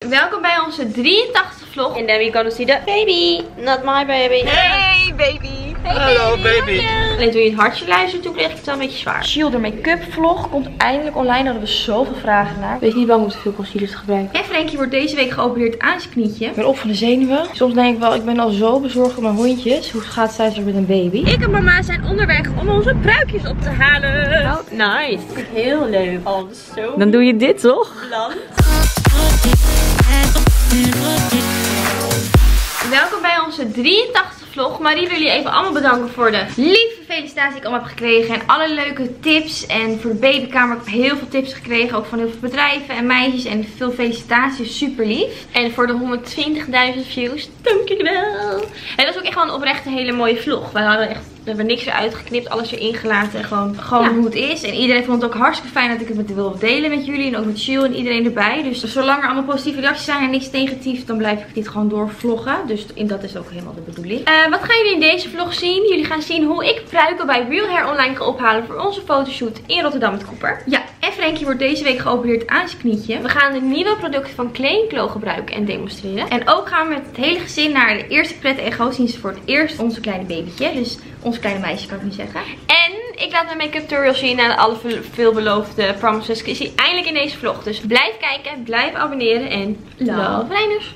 welkom bij onze 83e vlog. And then we gonna see the baby, not my baby. Hey baby. Hey, hallo baby. Alleen toen je het hartje luistert, toen kreeg ik het wel een beetje zwaar. Shielder make-up vlog komt eindelijk online. Daar hadden we zoveel vragen naar. Wees niet bang om te veel concealer te gebruiken. En Frankie wordt deze week geopereerd aan zijn knietje. Ik ben op van de zenuwen. Soms denk ik wel, ik ben al zo bezorgd om mijn hondjes. Hoe gaat zij zo met een baby? Ik en mama zijn onderweg om onze pruikjes op te halen. Oh, nice. Dat vind ik heel leuk. Oh, zo. Dan doe je dit toch? Bland. Welkom bij onze 83e vlog. Marie wil jullie even allemaal bedanken voor de lieve felicitaties die ik allemaal heb gekregen. En alle leuke tips. En voor de babykamer heb ik heel veel tips gekregen. Ook van heel veel bedrijven en meisjes. En veel felicitaties. Super lief. En voor de 120.000 views. Dankjewel. En dat is ook echt wel een oprechte hele mooie vlog. We hebben niks eruit geknipt, alles erin gelaten. Gewoon hoe het is. En iedereen vond het ook hartstikke fijn dat ik het wil delen met jullie. En ook met Jill en iedereen erbij. Dus zolang er allemaal positieve reacties zijn en niks negatief, dan blijf ik dit gewoon doorvloggen. Dus dat is ook helemaal de bedoeling. Wat gaan jullie in deze vlog zien? Jullie gaan zien hoe ik pruiken bij Real Hair Online ga ophalen voor onze fotoshoot in Rotterdam met Cooper. Ja, en Frankie wordt deze week geopereerd aan zijn knietje. We gaan de nieuwe producten van Clay & Glow gebruiken en demonstreren. En ook gaan we met het hele gezin naar de eerste pret en go zien ze voor het eerst onze kleine babytje. Dus onze kleine meisje kan ik niet zeggen. En ik laat mijn make-up tutorial zien en alle veelbeloofde promises is hij eindelijk in deze vlog. Dus blijf kijken, blijf abonneren en love Reiners.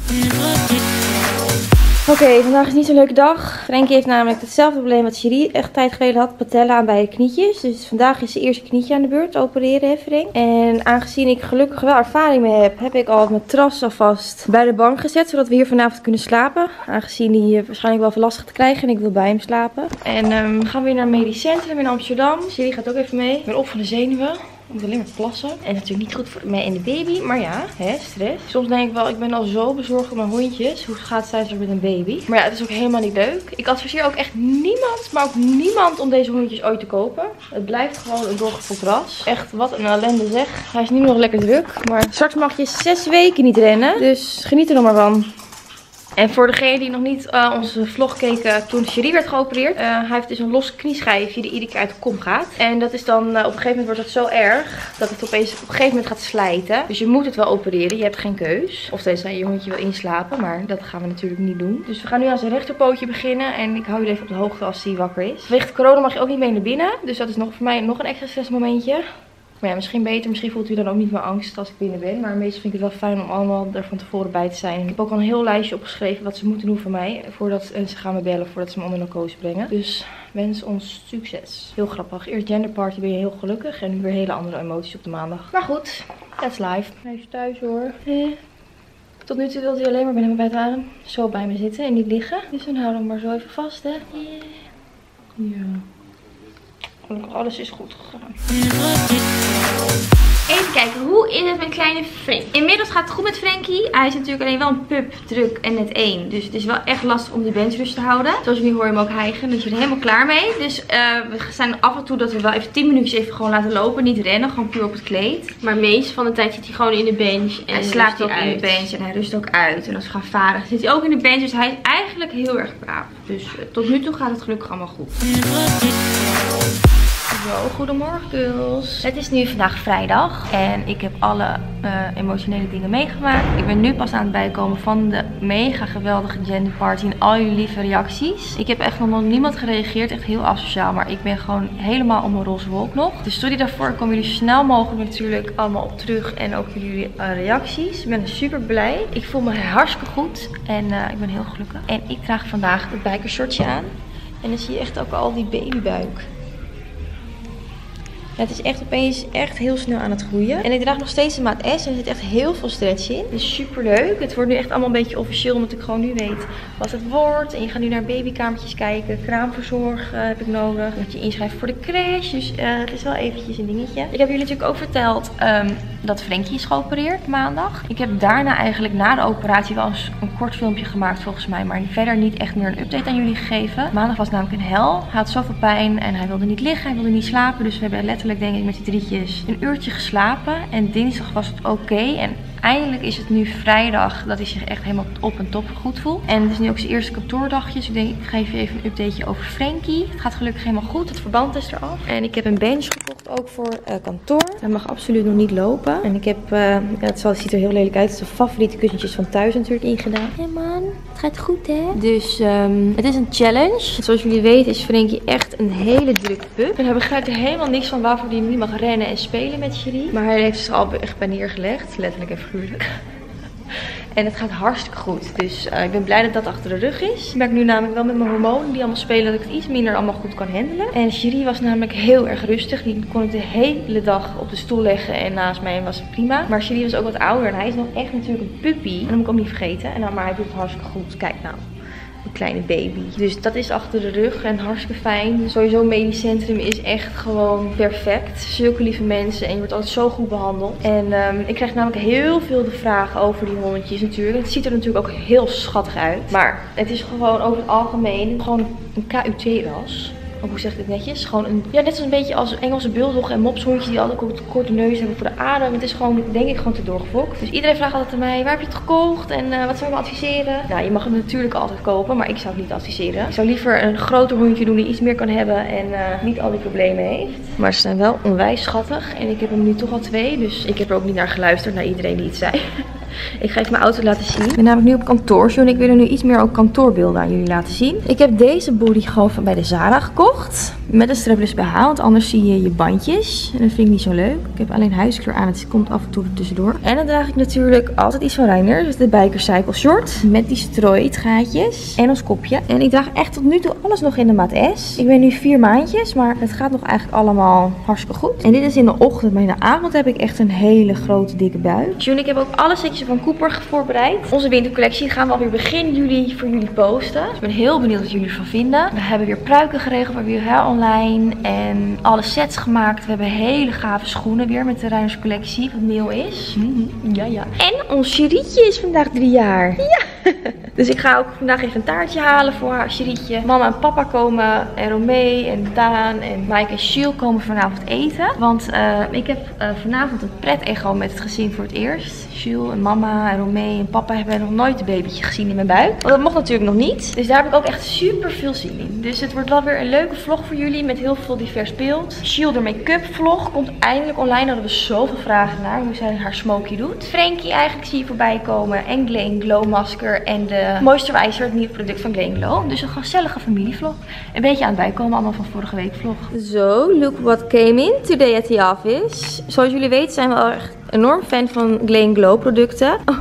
Oké, vandaag is niet zo'n leuke dag. Frankie heeft namelijk hetzelfde probleem wat Cherie echt tijd geleden had. Patella aan beide knietjes. Dus vandaag is de eerste knietje aan de beurt. Opereren, hè Frank? En aangezien ik gelukkig wel ervaring mee heb, heb ik al het matras alvast bij de bank gezet. Zodat we hier vanavond kunnen slapen. Aangezien hij waarschijnlijk wel veel lastig te krijgen. En ik wil bij hem slapen. En we gaan weer naar een medisch centrum in Amsterdam. Cherie gaat ook even mee. Ik ben op van de zenuwen. Ik moet alleen maar plassen. En natuurlijk niet goed voor mij en de baby. Maar ja, stress. Soms denk ik wel, ik ben al zo bezorgd om mijn hondjes. Hoe gaat zij zo met een baby? Maar ja, het is ook helemaal niet leuk. Ik adviseer ook echt niemand, maar ook niemand om deze hondjes ooit te kopen. Het blijft gewoon een doorgevoed ras. Echt, wat een ellende zeg. Hij is nu nog lekker druk. Maar straks mag je 6 weken niet rennen. Dus geniet er nog maar van. En voor degene die nog niet onze vlog keken toen Cherie werd geopereerd. Hij heeft dus een los knieschijfje die iedere keer uit de kom gaat. En dat is dan, op een gegeven moment wordt dat zo erg dat het opeens op een gegeven moment gaat slijten. Dus je moet het wel opereren, je hebt geen keus. Of tenzij je hondje wil inslapen, maar dat gaan we natuurlijk niet doen. Dus we gaan nu aan zijn rechterpootje beginnen. En ik hou jullie even op de hoogte als hij wakker is. Vanwege corona mag je ook niet mee naar binnen. Dus dat is voor mij nog een extra stressmomentje. Maar ja, misschien beter. Misschien voelt u dan ook niet meer angst als ik binnen ben. Maar meestal vind ik het wel fijn om allemaal er van tevoren bij te zijn. Ik heb ook al een heel lijstje opgeschreven wat ze moeten doen voor mij. En ze gaan me bellen voordat ze me onder narcose brengen. Dus wens ons succes. Heel grappig. Eerst genderparty ben je heel gelukkig. En nu weer hele andere emoties op de maandag. Maar goed, that's life. Hij is thuis hoor. Tot nu toe wil hij alleen maar bij hem bij het adem. Zo bij me zitten en niet liggen. Dus dan houden we hem maar zo even vast hè. Ja. Alles is goed gegaan. Even kijken, hoe is het met kleine Frank? Inmiddels gaat het goed met Frankie. Hij is natuurlijk alleen wel een pup, druk en net 1. Dus het is wel echt lastig om die benchpress te houden. Zoals jullie horen hem ook hijgen. Dus we zijn er helemaal klaar mee. Dus we zijn af en toe dat we wel even 10 minuutjes even gewoon laten lopen. Niet rennen, gewoon puur op het kleed. Maar meest van de tijd zit hij gewoon in de bench. En hij slaapt ook in de bench en hij rust ook uit. En als we gaan varen zit hij ook in de bench. Dus hij is eigenlijk heel erg braaf. Dus tot nu toe gaat het gelukkig allemaal goed. Zo, goedemorgen girls. Het is nu vandaag vrijdag en ik heb alle emotionele dingen meegemaakt. Ik ben nu pas aan het bijkomen van de mega geweldige genderparty en al jullie lieve reacties. Ik heb echt nog niemand gereageerd, echt heel asociaal, maar ik ben gewoon helemaal op mijn roze wolk nog. Dus sorry daarvoor, ik kom jullie zo snel mogelijk natuurlijk allemaal op terug en ook voor jullie reacties. Ik ben super blij. Ik voel me hartstikke goed en ik ben heel gelukkig. En ik draag vandaag het bikershortje aan en dan zie je echt ook al die babybuik. Het is echt opeens echt heel snel aan het groeien. En ik draag nog steeds de maat S. En er zit echt heel veel stretch in. Dus super leuk. Het wordt nu echt allemaal een beetje officieel. Omdat ik gewoon nu weet wat het wordt. En je gaat nu naar babykamertjes kijken. Kraamverzorg heb ik nodig. Je moet je inschrijven voor de crash. Dus het is wel eventjes een dingetje. Ik heb jullie natuurlijk ook verteld dat Frankie is geopereerd maandag. Ik heb daarna eigenlijk na de operatie wel eens een kort filmpje gemaakt volgens mij. Maar verder niet echt meer een update aan jullie gegeven. Maandag was namelijk een hel. Hij had zoveel pijn. En hij wilde niet liggen. Hij wilde niet slapen. Dus we hebben letterlijk denk ik met die drietjes een uurtje geslapen. En dinsdag was het oké. En eindelijk is het nu vrijdag dat hij zich echt helemaal op en top goed voelt. En het is nu ook zijn eerste kantoordagje. Dus ik denk, ik geef je even een updateje over Frankie. Het gaat gelukkig helemaal goed. Het verband is eraf. En ik heb een bench gekocht ook voor kantoor. Hij mag absoluut nog niet lopen. En ik heb, het ziet er heel lelijk uit. Het is de favoriete kussentjes van thuis natuurlijk ingedaan. Hé man, het gaat goed hè? Dus het is een challenge. Zoals jullie weten is Frankie echt een hele drukke pup. En hij begrijpt er helemaal niks van waarvoor hij niet mag rennen en spelen met Cherie. Maar hij heeft zich al echt bij neergelegd. Letterlijk en figuurlijk. En het gaat hartstikke goed. Dus ik ben blij dat dat achter de rug is. Ik merk nu namelijk wel met mijn hormonen die allemaal spelen dat ik het iets minder allemaal goed kan handelen. En Cherie was namelijk heel erg rustig. Die kon ik de hele dag op de stoel leggen en naast mij en was het prima. Maar Cherie was ook wat ouder en hij is nog echt natuurlijk een puppy. En dat moet ik ook niet vergeten. Maar hij doet het hartstikke goed. Kijk nou. Een kleine baby. Dus dat is achter de rug en hartstikke fijn. Sowieso medisch centrum is echt gewoon perfect. Zulke lieve mensen en je wordt altijd zo goed behandeld. En ik krijg namelijk heel veel de vragen over die hondjes natuurlijk. Het ziet er natuurlijk ook heel schattig uit. Maar het is gewoon over het algemeen gewoon een KUT-ras. Hoe zeg ik dit netjes? Gewoon een, ja, net zo'n beetje als Engelse bulldog en mopshondjes die altijd ook een korte neus hebben voor de adem. Het is gewoon, denk ik, gewoon te doorgefokt. Dus iedereen vraagt altijd aan mij, waar heb je het gekocht en wat zou je me adviseren? Nou, je mag het natuurlijk altijd kopen, maar ik zou het niet adviseren. Ik zou liever een groter hondje doen die iets meer kan hebben en niet al die problemen heeft. Maar ze zijn wel onwijs schattig en ik heb hem nu toch al 2, dus ik heb er ook niet naar geluisterd, naar iedereen die het zei. Ik ga even mijn auto laten zien. Ik ben namelijk nu op kantoor en ik wil er nu iets meer ook kantoorbeelden aan jullie laten zien. Ik heb deze body gewoon van bij de Zara gekocht. Met een strapless BH, want anders zie je je bandjes. En dat vind ik niet zo leuk. Ik heb alleen huiskleur aan, het komt af en toe er tussendoor. En dan draag ik natuurlijk altijd iets van Reiner. Dus de Biker Cycle short. Met die strooitgaatjes. En ons kopje. En ik draag echt tot nu toe alles nog in de maat S. Ik ben nu 4 maandjes, maar het gaat nog eigenlijk allemaal hartstikke goed. En dit is in de ochtend, maar in de avond heb ik echt een hele grote dikke buik. June, ik heb ook alle setjes van Cooper voorbereid. Onze wintercollectie gaan we alweer begin juli voor jullie posten. Dus ik ben heel benieuwd wat jullie ervan vinden. We hebben weer pruiken geregeld, we hebben weer haar online en alle sets gemaakt. We hebben hele gave schoenen weer met de Reiners collectie, wat nieuw is. Ja. En ons Cherietje is vandaag 3 jaar. Ja. Dus ik ga ook vandaag even een taartje halen voor haar Cherietje. Mama en papa komen en Romee en Daan en Mike en Jules komen vanavond eten. Want ik heb vanavond een pret-echo met het gezin voor het eerst. Jules en mama en Romee en papa hebben nog nooit een babytje gezien in mijn buik. Want dat mocht natuurlijk nog niet. Dus daar heb ik ook echt super veel zin in. Dus het wordt wel weer een leuke vlog voor jullie met heel veel divers beeld. Jules de make-up vlog komt eindelijk online. Daar hadden we zoveel vragen naar hoe zij haar smoky doet. Frankie eigenlijk zie je voorbij komen. En Glen Glow masker en de moisturizer, het nieuwe product van Glen Glow. Dus een gezellige familievlog. Een beetje aan het bijkomen allemaal van vorige week vlog. Zo, look what came in today at the office. Zoals jullie weten zijn we al echt enorm fan van Glen Glow producten. Oh.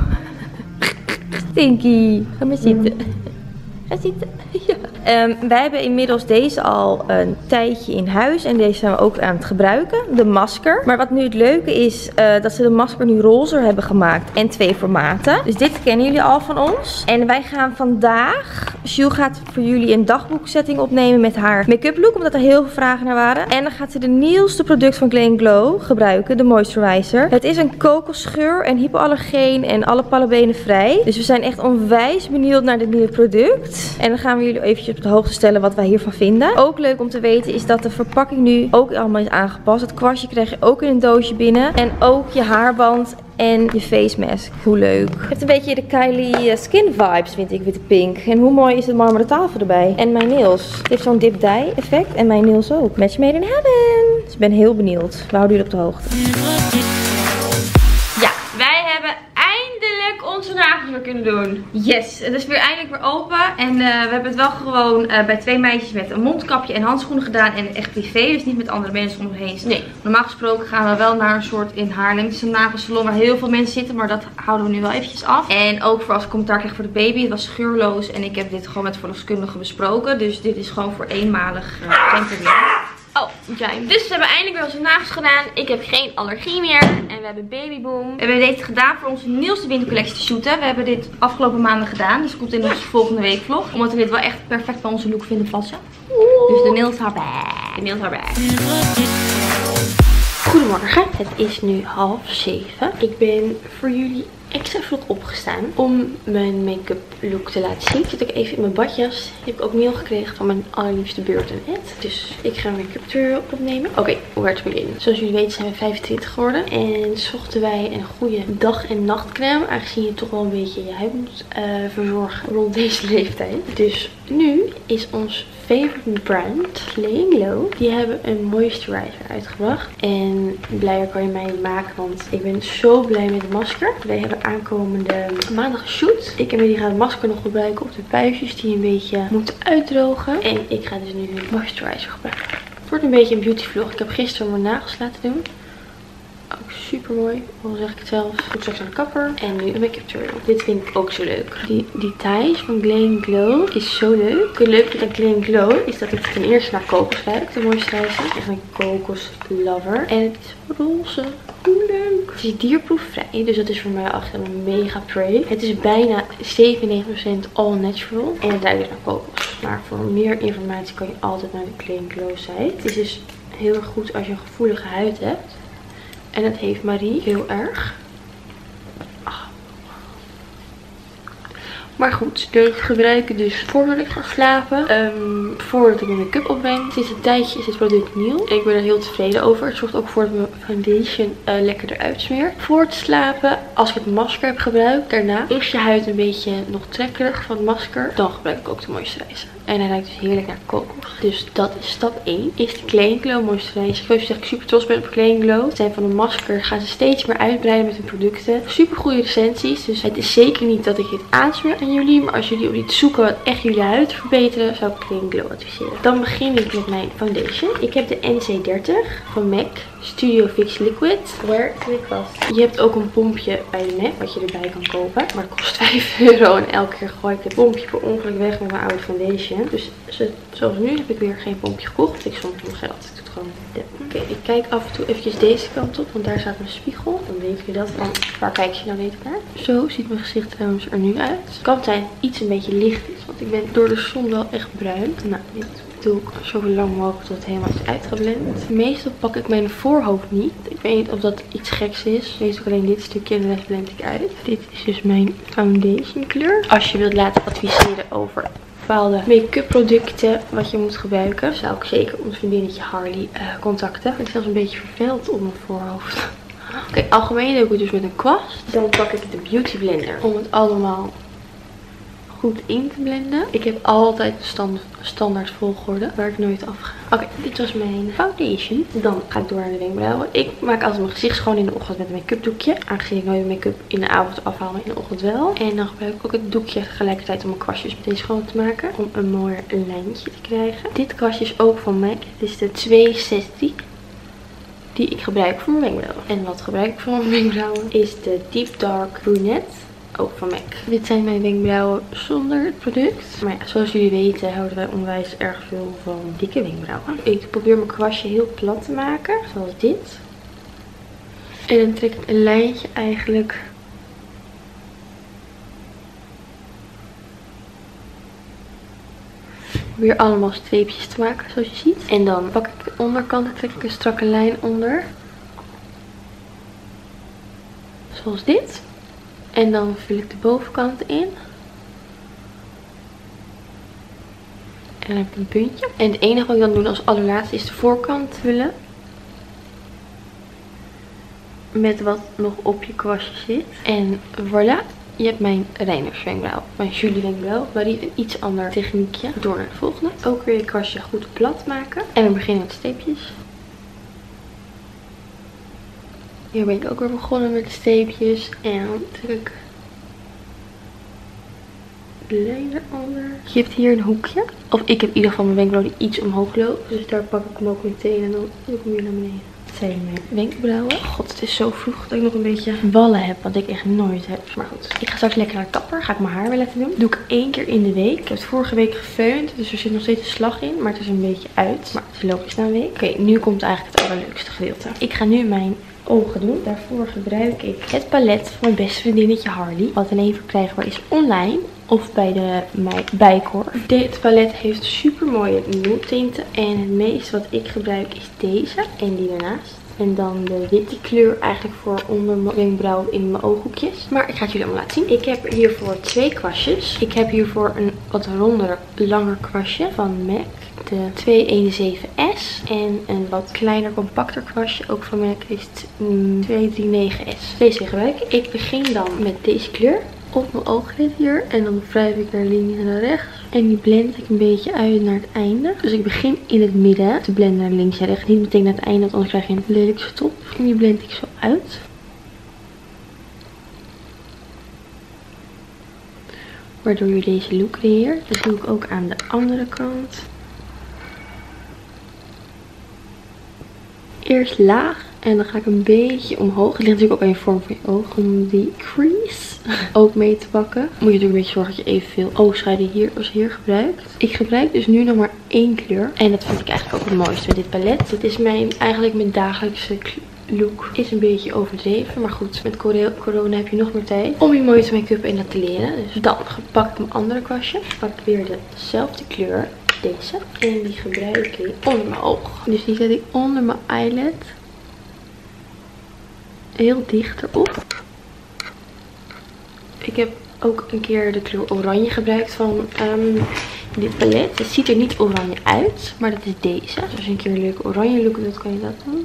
Stinky. Ga maar zitten. Ga zitten. Ja. Wij hebben inmiddels deze al een tijdje in huis. En deze zijn we ook aan het gebruiken. De masker. Maar wat nu het leuke is, dat ze de masker nu roze hebben gemaakt. En 2 formaten. Dus dit kennen jullie al van ons. En wij gaan vandaag, Jules gaat voor jullie een dagboeksetting opnemen met haar make-up look. Omdat er heel veel vragen naar waren. En dan gaat ze de nieuwste product van Glen Glow gebruiken. De moisturizer. Het is een kokosgeur en hypoallergeen en alle parabenen vrij. Dus we zijn echt onwijs benieuwd naar dit nieuwe product. En dan gaan we jullie eventjes op de hoogte stellen wat wij hiervan vinden. Ook leuk om te weten is dat de verpakking nu ook allemaal is aangepast. Het kwastje krijg je ook in een doosje binnen. En ook je haarband en je face mask. Hoe leuk. Het heeft een beetje de Kylie skin vibes vind ik, witte pink. En hoe mooi is het marmeren tafel erbij. En mijn nails. Het heeft zo'n dip dye effect. En mijn nails ook. Match made in heaven. Dus ik ben heel benieuwd. We houden jullie op de hoogte. Ja, wij hebben eindelijk onze nagels weer kunnen doen. Yes, het is weer eindelijk weer open. En we hebben het wel gewoon bij 2 meisjes met een mondkapje en handschoenen gedaan. En echt privé, dus niet met andere mensen om me heen. Nee, normaal gesproken gaan we wel naar een soort in Haarlem. Het is een nagelsalon waar heel veel mensen zitten, maar dat houden we nu wel eventjes af. En ook voor als ik commentaar krijg voor de baby. Het was scheurloos en ik heb dit gewoon met verloskundige besproken. Dus dit is gewoon voor eenmalig geen probleem. Oh, Jane. Dus we hebben eindelijk weer onze nagels gedaan. Ik heb geen allergie meer. En we hebben Babyboom. We hebben dit gedaan voor onze nieuwste wintercollectie te shooten. We hebben dit afgelopen maanden gedaan. Dus het komt in onze volgende week vlog. Omdat we dit wel echt perfect bij onze look vinden passen. Dus de nails are back. De nails are back. Goedemorgen. Het is nu 6:30. Ik ben voor jullie extra vroeg opgestaan om mijn make-up look te laten zien. Ik zit ook even in mijn badjas. Die heb ik ook mail gekregen van mijn allerliefste Beurt en Ed. Dus ik ga een make-up tutorial opnemen. Oké, waar te beginnen? Zoals jullie weten zijn we 25 geworden. En zochten wij een goede dag- en nachtcrème. Aangezien je toch wel een beetje je huid moet verzorgen rond deze leeftijd. Dus nu is ons favorite brand, Clay & Glow. Die hebben een moisturizer uitgebracht. En blijer kan je mij niet maken, want ik ben zo blij met het masker. Wij hebben aankomende maandag geshoot. Ik en die gaan het masker nog gebruiken op de puistjes die een beetje moeten uitdrogen. En ik ga dus nu een moisturizer gebruiken. Het wordt een beetje een beauty vlog. Ik heb gisteren mijn nagels laten doen. Ook super mooi, al zeg ik het zelf. Ik moet straks naar de kapper. En nu een make-up tutorial. Dit vind ik ook zo leuk. Die details van Clay & Glow is zo leuk. Het leuke van Clay & Glow is dat het ten eerste naar kokos ruikt. De moisturizer. Echt een kokos lover. En het is roze. Hoe leuk. Het is dierproefvrij. Dus dat is voor mij echt een mega pre. Het is bijna 97% all natural. En het ruikt dus naar kokos. Maar voor meer informatie kan je altijd naar de Clay & Glow site. Het is dus heel erg goed als je een gevoelige huid hebt. En dat heeft Marie heel erg. Maar goed, ik gebruik het dus voordat ik ga slapen. Voordat ik mijn make-up opbreng. Sinds een tijdje is dit product nieuw. Ik ben er heel tevreden over. Het zorgt ook voor dat mijn foundation lekker eruit smeert. Voor te slapen, als ik het masker heb gebruikt. Daarna is je huid een beetje nog trekkerig van het masker. Dan gebruik ik ook de moisturizer. En hij ruikt dus heerlijk naar kokos. Dus dat is stap 1. Is de Clay & Glow moisturizer. Ik wil zeggen, ik super trots ben op Clay & Glow. Zijn van de masker gaan ze steeds meer uitbreiden met hun producten. Super goede recensies. Dus het is zeker niet dat ik dit aansmeer aan jullie. Maar als jullie op iets zoeken wat echt jullie huid verbeteren, zou ik Clay & Glow adviseren. Dan begin ik met mijn foundation. Ik heb de NC30 van MAC Studio Fix Liquid. Wear Quick Was. Je hebt ook een pompje bij de MAC wat je erbij kan kopen. Maar het kost 5 euro. En elke keer gooi ik het pompje per ongeluk weg met mijn oude foundation. Dus zoals nu heb ik weer geen pompje gekocht. Want ik stond nog geld. Ik doe het gewoon. Oké, ik kijk af en toe eventjes deze kant op. Want daar staat mijn spiegel. Dan weet je dat van waar kijk je nou beter naar. Zo ziet mijn gezicht trouwens er nu uit. Het kan zijn dat iets een beetje licht is. Want ik ben door de zon wel echt bruin. Nou, dit doe ik zo lang mogelijk tot het helemaal is uitgeblend. Meestal pak ik mijn voorhoofd niet. Ik weet niet of dat iets geks is. Meestal alleen dit stukje en de rest blend ik uit. Dit is dus mijn foundation kleur. Als je wilt laten adviseren over bepaalde make-up producten wat je moet gebruiken, zou ik zeker ons vriendinnetje Harley contacten. Het is zelfs een beetje vervuild op mijn voorhoofd. Oké, algemeen doe ik het dus met een kwast. Dan pak ik de beauty blender om het allemaal goed in te blenden. Ik heb altijd de standaard volgorde waar ik nooit af ga. Oké, dit was mijn foundation. Dan ga ik door naar de wenkbrauwen. Ik maak altijd mijn gezicht schoon in de ochtend met een make-up doekje. Aangezien ik nooit make-up in de avond afhaal, maar in de ochtend wel. En dan gebruik ik ook het doekje tegelijkertijd om mijn kwastjes meteen schoon te maken. Om een mooier lijntje te krijgen. Dit kwastje is ook van MAC. Het is de 260. Die ik gebruik voor mijn wenkbrauwen. En wat gebruik ik voor mijn wenkbrauwen is de Deep Dark Brunette. Ook van MAC. Dit zijn mijn wenkbrauwen zonder het product. Maar ja, zoals jullie weten houden wij onwijs erg veel van dikke wenkbrauwen. Ik probeer mijn kwastje heel plat te maken. Zoals dit. En dan trek ik een lijntje eigenlijk. Weer allemaal streepjes te maken zoals je ziet. En dan pak ik de onderkant en trek ik een strakke lijn onder. Zoals dit. En dan vul ik de bovenkant in. En dan heb ik een puntje. En het enige wat ik dan doe als allerlaatste is de voorkant vullen. Met wat nog op je kwastje zit. En voilà. Je hebt mijn reinerswenkbrauw. Mijn Julie wenkbrauw. Maar die een iets ander techniekje. Door naar de volgende. Ook weer je kwastje goed plat maken. En we beginnen met streepjes. Hier ben ik ook weer begonnen met de streepjes. En dan trek ik de lijn eronder. Je hebt hier een hoekje. Of ik heb in ieder geval mijn wenkbrauw die iets omhoog loopt. Dus daar pak ik hem ook meteen en dan doe ik hem weer naar beneden. Dit zijn mijn wenkbrauwen. God, het is zo vroeg dat ik nog een beetje wallen heb. Wat ik echt nooit heb. Maar goed. Ik ga straks lekker naar de kapper. Ga ik mijn haar weer laten doen. Doe ik 1 keer in de week. Ik heb het vorige week gefeund. Dus er zit nog steeds een slag in. Maar het is een beetje uit. Maar het is logisch na een week. Oké, nu komt eigenlijk het allerleukste gedeelte. Ik ga nu mijn ogen doen. Daarvoor gebruik ik het palet van mijn beste vriendinnetje Harley. Wat alleen verkrijgbaar is online. Of bij de Bijkorf. Dit palet heeft super mooie nude tinten. En het meeste wat ik gebruik is deze. En die daarnaast. En dan de witte kleur eigenlijk voor onder mijn wenkbrauw in mijn ooghoekjes. Maar ik ga het jullie allemaal laten zien. Ik heb hiervoor 2 kwastjes. Ik heb hiervoor een wat ronder, langer kwastje van MAC. De 217S. En een wat kleiner, compacter kwastje. Ook van MAC is het 239S. Deze gebruik ik. Ik begin dan met deze kleur op mijn ooglid hier. En dan wrijf ik naar links en naar rechts. En die blend ik een beetje uit naar het einde. Dus ik begin in het midden te blenden naar links en rechts. Niet meteen naar het einde, want anders krijg je een lelijkste top. En die blend ik zo uit. Waardoor je deze look creëert. Dat doe ik ook aan de andere kant. Eerst laag. En dan ga ik een beetje omhoog. Het ligt natuurlijk ook aan je vorm van je oog. Om die crease ook mee te pakken. Moet je natuurlijk een beetje zorgen dat je evenveel oogschaduw hier als hier gebruikt. Ik gebruik dus nu nog maar 1 kleur. En dat vind ik eigenlijk ook het mooiste met dit palet. Dit is eigenlijk mijn dagelijkse look. Is een beetje overdreven. Maar goed, met corona heb je nog meer tijd om je mooiste make-up en dat te leren. Dus dan pak ik mijn andere kwastje. Pak ik weer dezelfde kleur. Deze. En die gebruik ik onder mijn oog. Dus die zet ik onder mijn eyelid. Heel dicht erop. Ik heb ook een keer de kleur oranje gebruikt van dit palet. Het ziet er niet oranje uit, maar dat is deze. Dus als je een keer een leuke oranje look doet, kan je dat doen.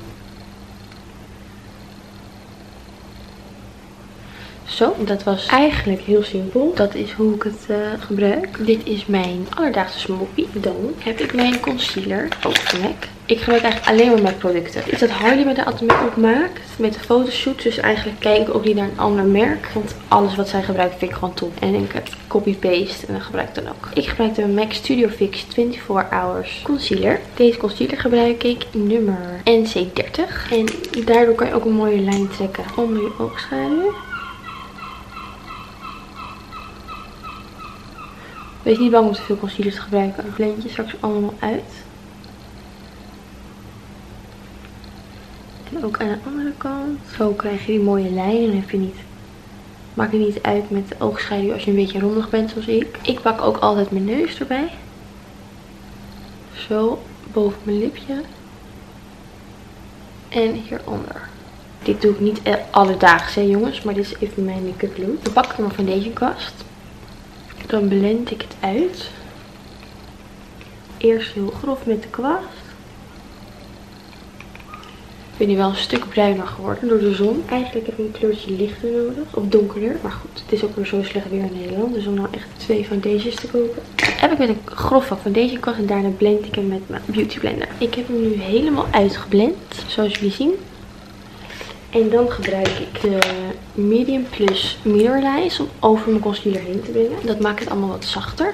Zo, dat was eigenlijk heel simpel. Dat is hoe ik het gebruik. Dit is mijn alledaagse smoky. Dan heb ik mijn concealer, ook van MAC. Ik gebruik eigenlijk alleen maar MAC producten. Is dat Harley met de altijd make maakt. Met de fotoshoots. Dus eigenlijk kijk ik ook niet naar een ander merk. Want alles wat zij gebruikt vind ik gewoon top. En ik heb copy-paste en dat gebruik ik dan ook. Ik gebruik de MAC Studio Fix 24 Hours Concealer. Deze concealer gebruik ik nummer NC30. En daardoor kan je ook een mooie lijn trekken onder je oogschaduw. Wees niet bang om te veel concealer te gebruiken. Ik blend je straks allemaal uit. En ook aan de andere kant. Zo krijg je die mooie lijn. En heb je niet, maakt het niet uit met de oogschaduw als je een beetje rondig bent zoals ik. Ik pak ook altijd mijn neus erbij. Zo boven mijn lipje. En hieronder. Dit doe ik niet alledaags, hè jongens. Maar dit is even mijn make-up look. Dan pak ik mijn foundation kwast. Dan blend ik het uit. Eerst heel grof met de kwast. Ik ben nu wel een stuk bruiner geworden door de zon. Eigenlijk heb ik een kleurtje lichter nodig. Of donkerder. Maar goed, het is ook weer zo slecht weer in Nederland. Dus om nou echt 2 foundations te kopen. Heb ik met een grove foundation kwast. En daarna blend ik hem met mijn beauty blender. Ik heb hem nu helemaal uitgeblend. Zoals jullie zien. En dan gebruik ik de Medium Plus Mirror Lines om over mijn concealer heen te brengen. Dat maakt het allemaal wat zachter.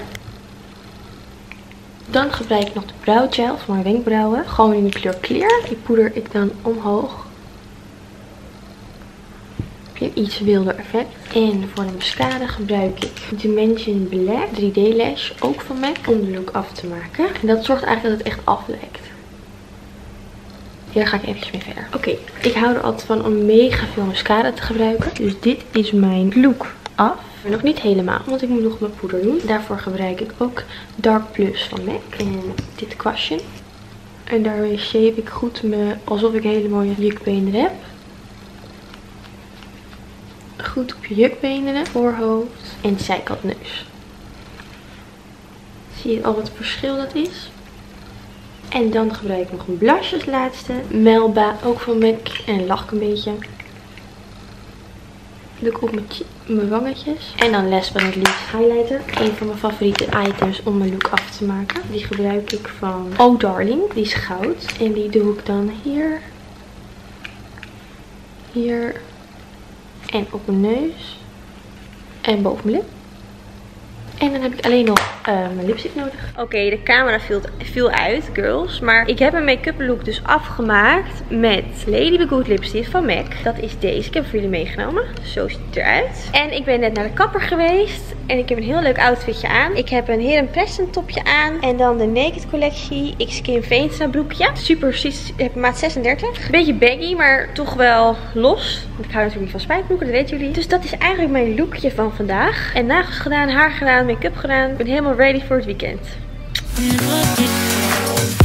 Dan gebruik ik nog de brow-gel voor mijn wenkbrauwen. Gewoon in de kleur Clear. Die poeder ik dan omhoog. Heb je een iets wilder effect. En voor de mascara gebruik ik Dimension Black 3D Lash. Ook van MAC. Om de look af te maken. En dat zorgt eigenlijk dat het echt aflekt. Hier ga ik eventjes mee verder. Oké, ik hou er altijd van om mega veel mascara te gebruiken. Dus dit is mijn look af. Maar nog niet helemaal, want ik moet nog mijn poeder doen. Daarvoor gebruik ik ook Dark Plus van MAC. En dit kwastje. En daarmee shape ik goed alsof ik hele mooie jukbenen heb. Goed op je jukbenen, voorhoofd en zijkant neus. Zie je al wat verschil dat is? En dan gebruik ik nog een blush als laatste. Melba, ook van MAC. En lach ik een beetje. Doe ik op mijn wangetjes. En dan last but not least highlighter. Een van mijn favoriete items om mijn look af te maken. Die gebruik ik van Oh Darling. Die is goud. En die doe ik dan hier. Hier. En op mijn neus. En boven mijn lip. En dan heb ik alleen nog mijn lipstick nodig. Oké, de camera viel uit, girls. Maar ik heb een make-up look dus afgemaakt met Lady Be Good lipstick van MAC. Dat is deze. Ik heb voor jullie meegenomen. Zo ziet het eruit. En ik ben net naar de kapper geweest. En ik heb een heel leuk outfitje aan. Ik heb een Heer Preston topje aan. En dan de Naked collectie X-Skin Veenstra broekje. Super, ik heb maat 36. Een beetje baggy, maar toch wel los. Want ik hou natuurlijk niet van spijkerbroeken, dat weten jullie. Dus dat is eigenlijk mijn lookje van vandaag. En nagels gedaan, haar gedaan, make-up gedaan. Ik ben helemaal ready voor het weekend.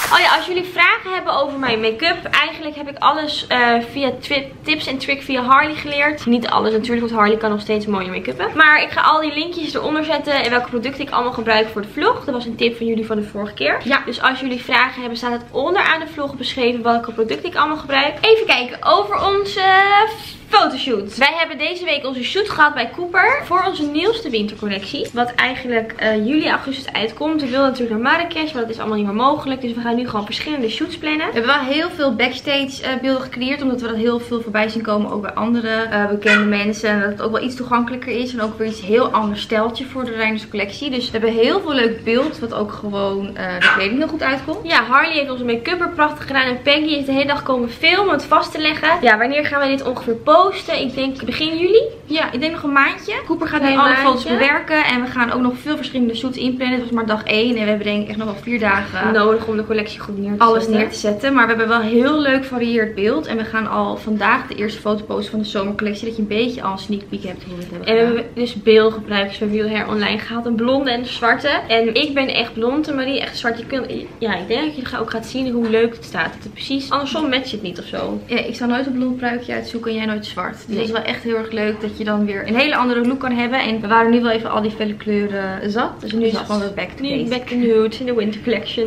Oh ja, als jullie vragen hebben over mijn make-up. Eigenlijk heb ik alles via tips en tricks via Harley geleerd. Niet alles natuurlijk, want Harley kan nog steeds mooie make-uppen. Maar ik ga al die linkjes eronder zetten. En welke producten ik allemaal gebruik voor de vlog. Dat was een tip van jullie van de vorige keer. Ja, dus als jullie vragen hebben, staat het onderaan de vlog beschreven welke producten ik allemaal gebruik. Even kijken over onze fotoshoot. Wij hebben deze week onze shoot gehad bij Cooper voor onze nieuwste wintercollectie. Wat eigenlijk juli, augustus uitkomt. We wilden natuurlijk naar Marrakesh, maar dat is allemaal niet meer mogelijk. Dus we gaan nu gewoon verschillende shoots plannen. We hebben wel heel veel backstage beelden gecreëerd. Omdat we dat heel veel voorbij zien komen. Ook bij andere bekende mensen. En dat het ook wel iets toegankelijker is. En ook weer iets heel anders steltje voor de Reiners collectie. Dus we hebben heel veel leuk beeld. Wat ook gewoon de kleding heel goed uitkomt. Ja, Harley heeft onze make-up er prachtig gedaan. En Peggy is de hele dag komen filmen om het vast te leggen. Ja, wanneer gaan wij dit ongeveer posten? Ik denk begin juli. Ja, ik denk nog een maandje. Cooper gaat nu alle foto's bewerken. En we gaan ook nog veel verschillende shoots inplannen. Het was maar dag 1. En we hebben denk ik echt nog wel 4 dagen nodig om de collectie goed neer te zetten. Maar we hebben wel heel leuk varieerd beeld. En we gaan al vandaag de eerste foto posten van de zomercollectie. Dat je een beetje al een sneak peek hebt hoe we het hebben gedaan. En we hebben dus beeld gebruikt. Dus we hebben heel online gehaald. Een blonde en een zwarte. En ik ben echt blond en Marie echt zwart. Ja, ik denk dat je ook gaat zien hoe leuk het staat. Dat het precies andersom matcht het niet of zo. Ja, ik zal nooit een blond pruikje uitzoeken en jij nooit zwart. Dus dat is wel echt heel erg leuk dat je dan weer een hele andere look kan hebben. En we waren nu wel even al die felle kleuren zat. Dus nu is het gewoon weer back to base. Back to nude in de winter collection.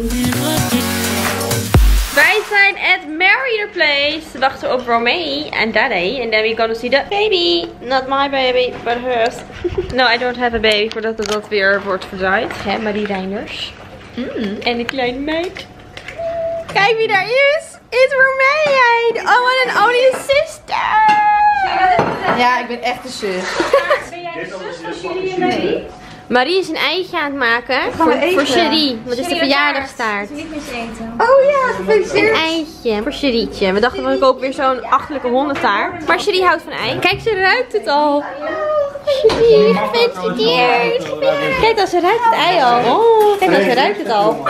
Wij zijn at Married Place. We wachten op Romee en Daddy. And then we're gonna see the baby. Not my baby, but hers. No, I don't have a baby. Voordat dat weer wordt verzaaid. Hè, Marie Reiners. En de kleine meid. Kijk wie daar is. It's Romee. The one and only sister. Ja, ik ben echt de zus. Ben jij de zus van Cherie en Marie? Marie is een eitje aan het maken voor Cherie. Dat is de verjaardagstaart. Niet mis eten. Oh ja, gefeliciteerd. Een eitje voor Cherietje. We dachten we kopen weer zo'n achterlijke hondentaart. Maar Cherie houdt van ei. Kijk, ze ruikt het al. Cherie, gefeliciteerd. Kijk dan, ze ruikt het ei al. Oh, kijk dan, ze ruikt het al.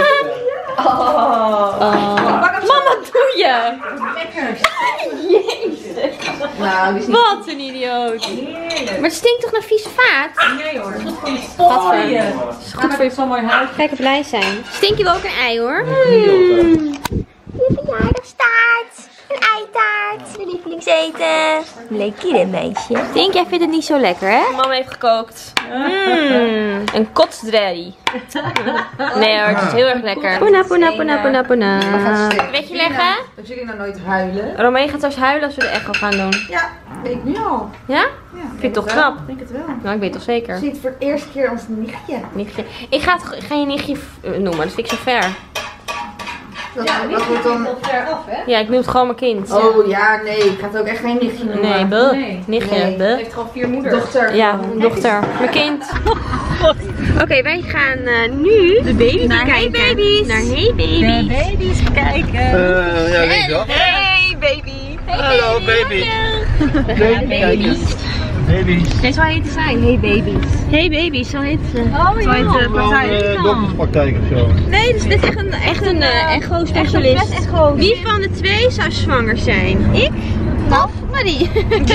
Mama, wat doe je? Lekker. Jezus. Nou, wat een idioot. Maar het stinkt toch naar vieze vaat? Nee hoor, het is goed voor je sporen. Het is goed voor je zo mooi huid. Kijk op blij zijn. Stink je wel ook een ei hoor? Je verjaardagstaart. Een eitaart. Mijn lievelingseten. Lekker hè meisje. Denk jij vindt het niet zo lekker hè? Mama heeft gekookt. Een kotsdrary. Nee hoor, het is heel erg lekker. Poena, poena, poena, poena, poena. Weet je leggen? Dan zul je nou nooit huilen. Romee gaat zelfs huilen als we de echo gaan doen. Ja, weet ik nu al. Ja? Ja, vind je het toch knap? Ik denk het wel. Nou, ik weet het toch zeker. Je ziet voor de eerste keer ons nichtje. Nichtje. Ik ga je nichtje noemen, dat vind ik zo ver. Dat wordt dan ver af, hè? Ja, ik noem het gewoon mijn kind. Oh ja, nee, ik ga het ook echt geen nichtje noemen. Nee, Nee. nichtje. Nee. Buh. Heeft gewoon 4 moeders. Dochter. Ja, dochter. Mijn kind. Oké, wij gaan nu de baby Naar kijken. Hey Babies. Naar Hey Baby. baby's kijken. Ja, linksaf. Hey baby. Hallo baby. Baby's. Baby's. Nee, zo heet het zijn. Hey Babies. Hey Babies, zo heet ze. Oh Zo heet de partij. Gewoon dokterspraktijk of zo. Nee, dus dit is echt een echo-specialist. Wie van de twee zou zwanger zijn? Ik of Marie?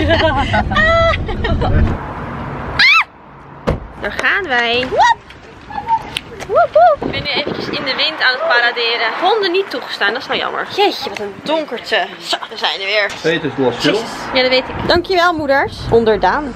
Daar gaan wij. Ik ben nu eventjes in de wind aan het paraderen. Honden niet toegestaan, dat is nou jammer. Jeetje, wat een donkerte. Zo, daar zijn we weer. Peter is los stil. Ja, dat weet ik. Dankjewel, moeders. Onderdaan.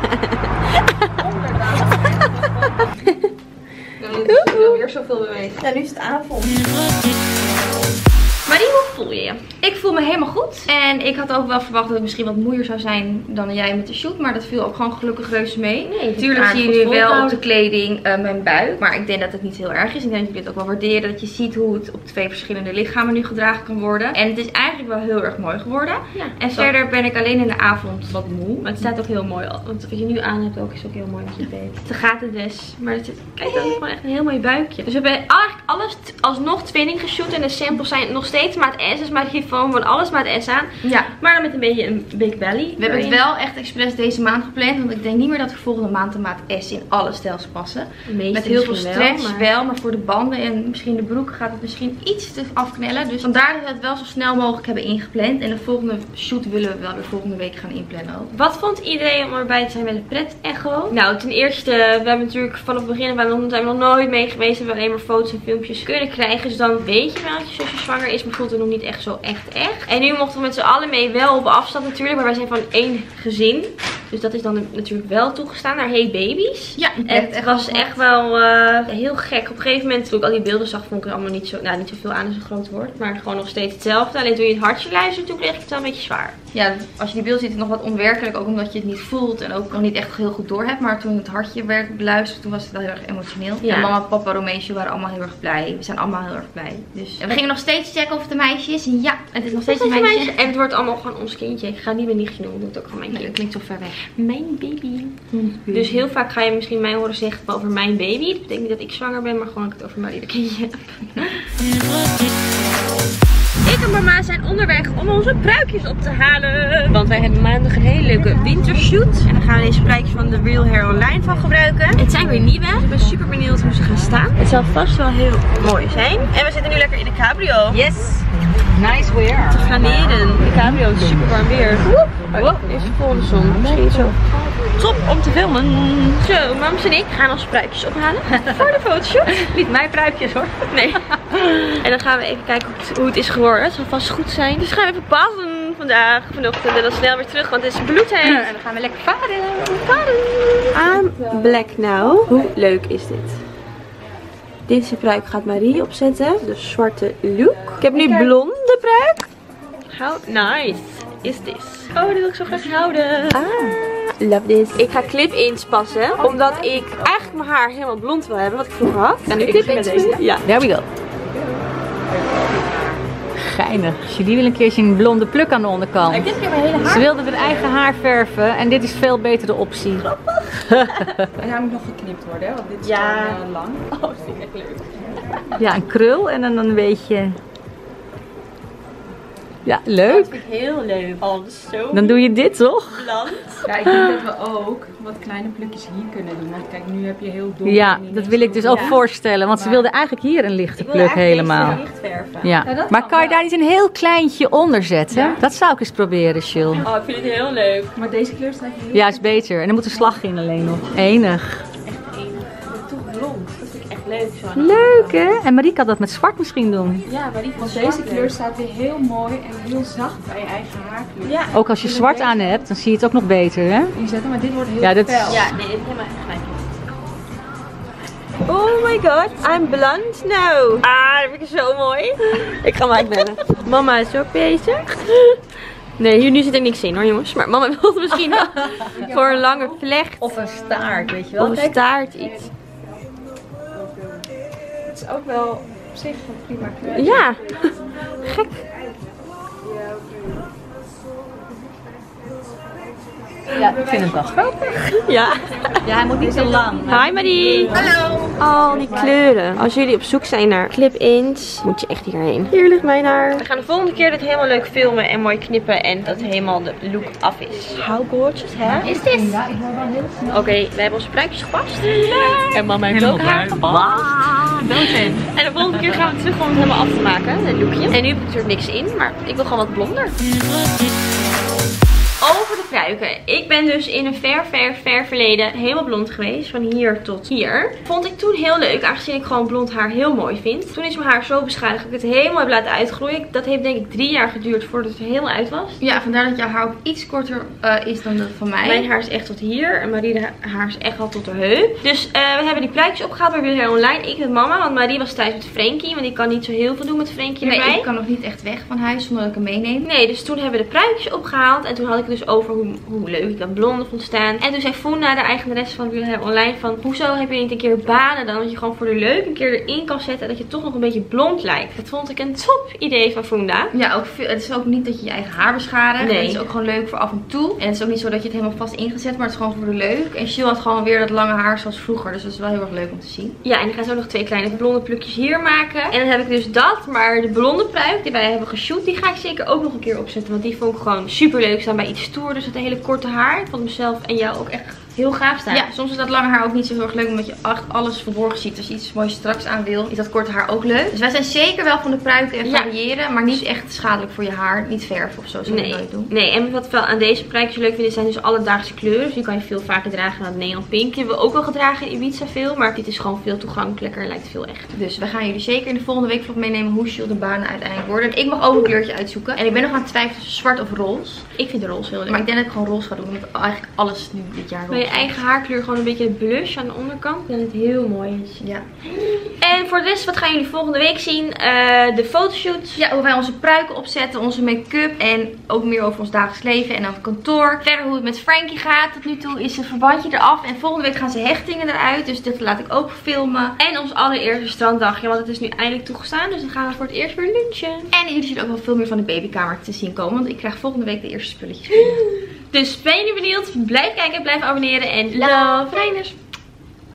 Ik wil weer zoveel bewegen. Ja, nu is het avond. Marie, hoe voel je je? Ik voel me helemaal goed. En ik had ook wel verwacht dat het misschien wat moeier zou zijn dan jij met de shoot. Maar dat viel ook gewoon gelukkig reuze mee. Nee, tuurlijk zie je nu wel op de kleding mijn buik. Maar ik denk dat het niet heel erg is. Ik denk dat jullie het ook wel waarderen. Dat je ziet hoe het op 2 verschillende lichamen nu gedragen kan worden. En het is eigenlijk wel heel erg mooi geworden. Ja, en verder ben ik alleen in de avond wat moe. Maar het staat ook heel mooi. Want wat je nu aan hebt ook is ook heel mooi wat je deed. De gaten maar het zit, kijk, dat is gewoon echt een heel mooi buikje. Dus we hebben eigenlijk alles alsnog twinning geshoot. En de samples zijn nog steeds steeds maat S. Dus Marie heeft van alles maat S aan. Ja. Maar dan met een beetje een big belly. We hebben het wel echt expres deze maand gepland. Want ik denk niet meer dat we volgende maand de maat S in alle stijls passen. Met heel veel stretch wel. Maar voor de banden en misschien de broek gaat het misschien iets te afknellen. Dus vandaar dat we het wel zo snel mogelijk hebben ingepland. En de volgende shoot willen we wel weer volgende week gaan inplannen ook. Wat vond iedereen om erbij te zijn met de pret echo? Nou, ten eerste, we hebben natuurlijk vanaf het begin zijn we nog nooit mee geweest. We hebben alleen maar foto's en filmpjes kunnen krijgen. Dus dan weet je wel dat je zusje zwanger is. Maar voelt het nog niet echt zo echt. En nu mochten we met z'n allen mee, wel op afstand natuurlijk. Maar wij zijn van één gezin. Dus dat is dan natuurlijk wel toegestaan naar Hey Baby's. Ja, het was echt wel heel gek. Op een gegeven moment, toen ik al die beelden zag, vond ik het allemaal niet zo, niet zoveel aan is een groot woord. Maar gewoon nog steeds hetzelfde. Alleen toen je het hartje luistert, toen kreeg ik het wel een beetje zwaar. Ja, als je die beeld ziet, is het nog wat onwerkelijk. Ook omdat je het niet voelt en ook nog niet echt heel goed door hebt. Maar toen het hartje werd beluisterd, toen was het wel heel erg emotioneel. Ja. En mama, papa, Romeesje waren allemaal heel erg blij. We zijn allemaal heel erg blij. Dus en we gingen nog steeds checken of het een meisje is. En ja, het is nog steeds een meisje. En het wordt allemaal gewoon ons kindje. Ik ga niet mijn nichtje noemen, het ook gewoon mijn kind. Dat klinkt zo ver weg. Mijn baby. Dus heel vaak ga je misschien mij horen zeggen over mijn baby. Dat betekent niet dat ik zwanger ben, maar gewoon dat ik het over Marie de kindje heb. Ik en mama zijn onderweg om onze pruikjes op te halen. Want wij hebben maandag een hele leuke wintershoot. En dan gaan we deze pruikjes van de Real Hair Online van gebruiken. Het zijn weer nieuwe. Ik ben super benieuwd hoe ze gaan staan. Het zal vast wel heel mooi zijn. En we zitten nu lekker in de cabrio. Yes. Nice weer. Te flaneren. De cabrio is super warm weer. Woep. Is de volgende zon. Misschien zo. Top om te filmen. Zo, mams en ik gaan onze pruikjes ophalen voor de fotoshoot. Niet mijn pruikjes hoor. Nee. En dan gaan we even kijken hoe het is geworden. Het zal vast goed zijn. Dus gaan we even passen vanochtend. En dan snel weer terug, want het is bloedheet. En dan gaan we lekker varen. I'm black now. Hoe leuk is dit? Deze pruik gaat Marie opzetten. De zwarte look. Ik heb nu blonde pruik. How nice is this? Oh, dit wil ik zo graag houden. Love this. Ik ga clip-ins passen. Omdat ik eigenlijk mijn haar helemaal blond wil hebben. Wat ik vroeger had. En nu clip-ins met deze? Ja. There we go. Geinig. Julie wil een keertje een blonde pluk aan de onderkant. Dit keer mijn hele haar. Ze wilde haar eigen haar verven en dit is veel beter de optie. En hij moet nog geknipt worden, hè? Want dit is gewoon lang. Oh, dat vind ik echt leuk. Ja, een krul en dan een beetje... Ja, leuk. Dat vind ik heel leuk. Oh, dat is zo Dan doe je dit toch? bland. Ja, ik denk dat we ook wat kleine plukjes hier kunnen doen. Want kijk, nu heb je heel donker. Ja, en dat wil ik dus ook Ja. voorstellen. Want ze wilde eigenlijk hier een lichte pluk helemaal. licht verven. Ja, Ja, dat maar kan kan je wel. daar niet een heel kleintje onder zetten? Ja. Dat zou ik eens proberen, Jill. Oh, ik vind het heel leuk. Maar deze kleur staat heel Ja, is beter. En er moet een slag in alleen nog. Enig. Toch blond. Dat vind ik echt leuk zo. Leuk hè? En Marieke had dat met zwart misschien doen. Ja, maar die Want deze kleur staat weer heel mooi en heel zacht bij je eigen haarkleur. Ja. Ook als je zwart aan hebt, dan zie je het ook nog beter hè? Inzetten, maar dit wordt heel Ja, dit- fel. Ja, nee, dit is helemaal echt gelijk. Oh my god, I'm blond now. Ah, dat vind ik zo mooi. Ik ga Mike bellen. Mama is ook bezig. Nee, hier nu zit er niks in hoor jongens. Maar mama wil misschien wel voor een lange vlecht. Of een staart, weet je wel. Of een staart iets. Het is ook wel op zich een prima kleur. Ja, gek. Ja, ik vind het wel grappig. Ja. Ja, hij moet niet zo lang. Hi Marie. Hallo! Al die kleuren. Als jullie op zoek zijn naar clip-ins, moet je echt hierheen. Hier ligt mijn haar. We gaan de volgende keer dit helemaal leuk filmen en mooi knippen. En dat helemaal de look af is. How gorgeous, hè? Is dit? Oké, we hebben onze pruikjes gepast. En mama heeft ook haar gepast. En de volgende keer gaan we terug om het helemaal af te maken. Het lookje. En nu heb ik natuurlijk niks in, maar ik wil gewoon wat blonder. Over de pruiken. Ik ben dus in een ver verleden helemaal blond geweest. Van hier tot hier. Vond ik toen heel leuk. Aangezien ik gewoon blond haar heel mooi vind. Toen is mijn haar zo beschadigd dat ik het helemaal heb laten uitgroeien. Dat heeft denk ik 3 jaar geduurd voordat het er helemaal uit was. Ja, vandaar dat jouw haar ook iets korter is dan dat van mij. Mijn haar is echt tot hier. En Marie haar is echt al tot de heup. Dus we hebben die pruikjes opgehaald bij Real Hair Online. Ik met mama. Want Marie was thuis met Frankie. Want ik kan niet zo heel veel doen met Frankie erbij. Nee, ik kan nog niet echt weg van huis zonder dat ik hem meeneem. Nee, dus toen hebben we de pruikjes opgehaald. En toen had ik het dus over hoe hoe leuk ik dat blonde vond staan. En toen zei Funda, de eigenaresse van Real Hair Online, van hoezo heb je niet een keer banen dan? Dat je gewoon voor de leuk een keer erin kan zetten. Dat je toch nog een beetje blond lijkt. Dat vond ik een top idee van Funda. Ja, ook het is ook niet dat je je eigen haar beschadigt. Nee. Het is ook gewoon leuk voor af en toe. En het is ook niet zo dat je het helemaal vast ingezet, maar het is gewoon voor de leuk. En Jill had gewoon weer dat lange haar zoals vroeger. Dus dat is wel heel erg leuk om te zien. Ja, en ik ga zo nog 2 kleine blonde plukjes hier maken. En dan heb ik dus dat. Maar de blonde pruik die wij hebben geshoot, die ga ik zeker ook nog een keer opzetten. Want die vond ik gewoon super leuk staan bij iets stoer. Dus het hele korte haar. Ik vond mezelf en jou ook echt heel gaaf staan. Ja, soms is dat lange haar ook niet zo heel erg leuk, omdat je echt alles verborgen ziet. Als je iets moois straks aan wil, is dat korte haar ook leuk. Dus wij zijn zeker wel van de pruiken en variëren, maar niet echt schadelijk voor je haar. Niet verven of zo, zullen we nooit doen. Nee, en wat we aan deze pruikjes leuk vinden, zijn dus alledaagse kleuren. Dus die kan je veel vaker dragen dan neon pink. Die hebben we ook wel gedragen in Ibiza veel, maar dit is gewoon veel toegankelijker en lijkt veel echt. Dus we gaan jullie zeker in de volgende week vlog meenemen hoe Jill de banen uiteindelijk worden. En ik mag ook een kleurtje uitzoeken. En ik ben nog aan het twijfelen tussen zwart of roze. Ik vind de roze heel leuk. Maar ik denk dat ik gewoon roze ga doen, omdat eigenlijk alles nu dit jaar roze bij je eigen haarkleur gewoon een beetje blush aan de onderkant. Dat het heel mooi is. Ja. En voor de rest, wat gaan jullie volgende week zien? De fotoshoots. Ja, hoe wij onze pruiken opzetten, onze make-up en ook meer over ons dagelijks leven en over kantoor. Verder hoe het met Frankie gaat. Tot nu toe is het verbandje eraf en volgende week gaan ze hechtingen eruit. Dus dat laat ik ook filmen. En ons allereerste stranddagje, want het is nu eindelijk toegestaan. Dus dan gaan we voor het eerst weer lunchen. En jullie zullen ook wel veel meer van de babykamer te zien komen, want ik krijg volgende week de eerste spulletjes binnen. Dus ben je nu benieuwd? Blijf kijken, blijf abonneren en love Reiners!